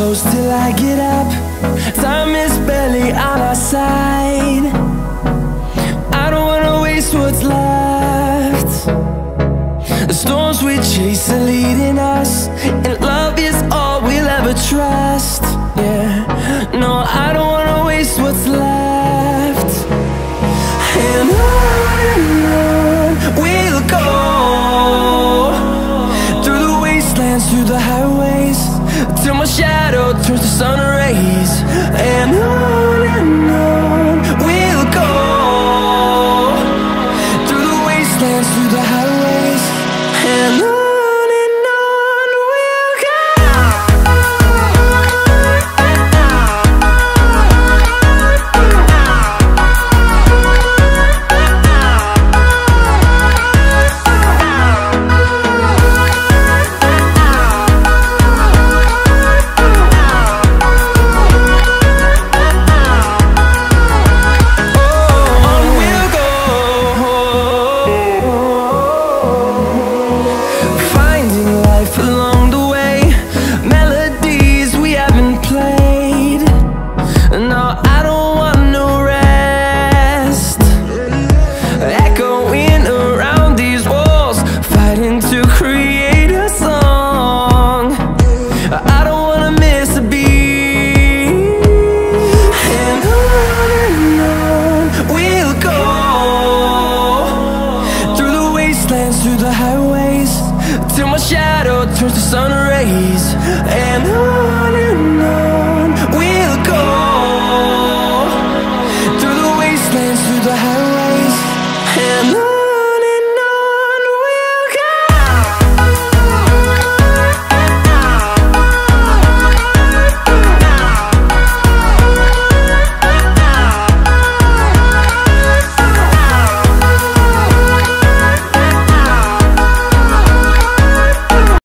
close till I get up. Time is barely on our side. I don't wanna waste what's left. The storms we chase are leading us, and love is all we'll ever trust. Yeah, no, I don't